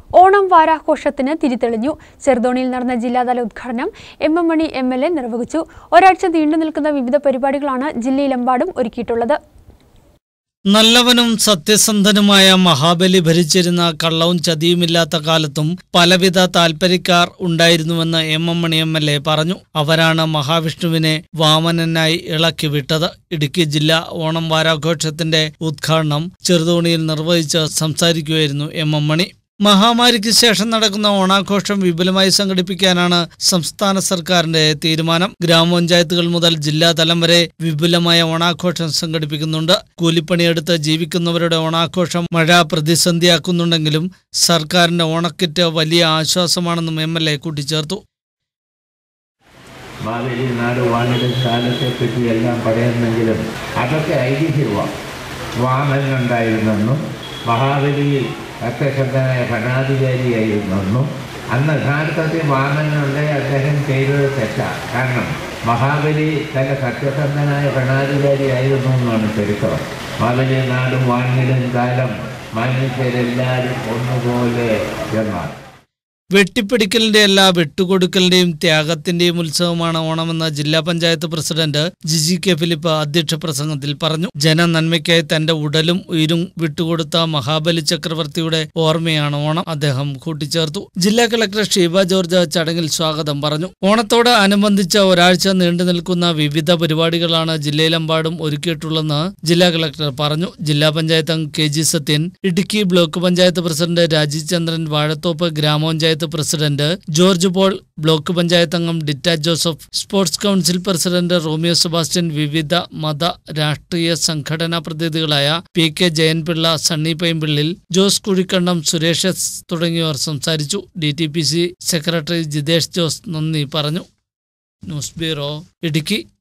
ഓണം വാരാഘോഷത്തിന് തിരിതെളിഞ്ഞു. ചെറുതോണിയിൽ നടന്ന ജില്ലാതല ഉദ്ഘാടനം എം മണി MLA നിർവഹിച്ചു. ഒരാഴ്ച നീണ്ടുനിൽക്കുന്ന വിവിധ പരിപാടികളാണ് ജില്ലയിലെമ്പാടും ഒരുക്കിയിട്ടുള്ളത്. നല്ലവനും സത്യസന്ധനുമായ മഹാബലി ഭരിച്ചിരുന്ന കള്ളവും ചതിയുമില്ലാത്ത കാലത്തും പലവിധ താൽപര്യക്കാർ ഉണ്ടായിരുന്നുവെന്ന് എം മണി MLA പറഞ്ഞു. അവരാണ് മഹാവിഷ്ണുവിനെ വാമനനായി ഇളക്കി വിട്ടത്. ഇടുക്കി ജില്ലാ ഓണം വാരാഘോഷത്തിന്റെ ഉദ്ഘാടനം ചെറുതോണിയിൽ നിർവഹിച്ച് സംസാരിക്കുകയായിരുന്നു എം മണി. മഹാമാരിക്ക് ശേഷം നടക്കുന്ന ഓണാഘോഷം വിപുലമായി സംഘടിപ്പിക്കാനാണ് സംസ്ഥാന സർക്കാരിന്റെ തീരുമാനം. ഗ്രാമപഞ്ചായത്തുകൾ മുതൽ ജില്ലാതലം വരെ വിപുലമായ ഓണാഘോഷം സംഘടിപ്പിക്കുന്നുണ്ട്. കൂലിപ്പണിയെടുത്ത് ജീവിക്കുന്നവരുടെ ഓണാഘോഷം മഴ പ്രതിസന്ധിയാക്കുന്നുണ്ടെങ്കിലും സർക്കാരിന്റെ ഓണക്കിറ്റ് വലിയ ആശ്വാസമാണെന്നും MLA കൂട്ടിച്ചേർത്തു. മാവേലി നാട് വാണിയുടെ കാലത്തെപ്പറ്റി എല്ലാം പറയുന്നെങ്കിലും അതൊക്കെ ഐതിഹ്യമാണ്. വാമനുണ്ടായിരുന്നെന്നും മഹാബലി സത്യസന്ധനായ ഭരണാധികാരിയായിരുന്നെന്നും അന്ന് യഥാർത്ഥത്തിൽ വാമനുണ്ടെ അദ്ദേഹം ചെയ്തത് തെറ്റാണ്. കാരണം മഹാബലി തന്റെ സത്യസന്ധനായ ഭരണാധികാരിയായിരുന്നു എന്നാണ് ചരിത്രം. മാവേലി നാടും വാണിയുടെ കാലം മനുഷ്യരെല്ലാവരും ഒന്നുപോലെ എന്നാണ്. വെട്ടിപ്പിടിക്കലിന്റെ അല്ല വെട്ടുകൊടുക്കലിന്റെയും ത്യാഗത്തിന്റെയും ഉത്സവമാണ് ഓണമെന്ന് ജില്ലാ panchayat president Jiji K Philip അധ്യക്ഷ പ്രസംഗത്തിൽ പറഞ്ഞു. ജനനന്മയ്ക്കായി തന്റെ ഉടലും ഉയരും വിട്ടുകൊടുത്ത മഹാബലി ചക്രവർത്തിയുടെ ഓർമ്മയാണ് ഓണം, അദ്ദേഹം കൂട്ടിച്ചേർത്തു. ജില്ലാ കളക്ടർ ഷീബ ജോർജ് ചടങ്ങിൽ സ്വാഗതം പറഞ്ഞു. ഓണത്തോട് അനുബന്ധിച്ച ഒരാഴ്ച നീണ്ടു നിൽക്കുന്ന വിവിധ പരിപാടികളാണ് ജില്ലയിലെമ്പാടും ഒരുക്കിയിട്ടുള്ളതെന്ന് ജില്ലാ കളക്ടർ പറഞ്ഞു. ജില്ലാ പഞ്ചായത്ത് അംഗം KG Sathyan, Idukki block panchayat president Rajeev Chandran, Vazhathope grama panchayat president George Paul, block panchayat അംഗം Ditta Joseph, sports council president Romeo Sebastian, വിവിധ മത രാഷ്ട്രീയ സംഘടനാ പ്രതിനിധികളായ PK ജയൻപിള്ള, സണ്ണി പൈമ്പിള്ളിൽ, ജോസ് കുഴിക്കണ്ടം, സുരേഷ് S തുടങ്ങിയവർ സംസാരിച്ചു. DTPC സെക്രട്ടറി ജിതേഷ് ജോസ് നന്ദി പറഞ്ഞു. News bureau, Idukki.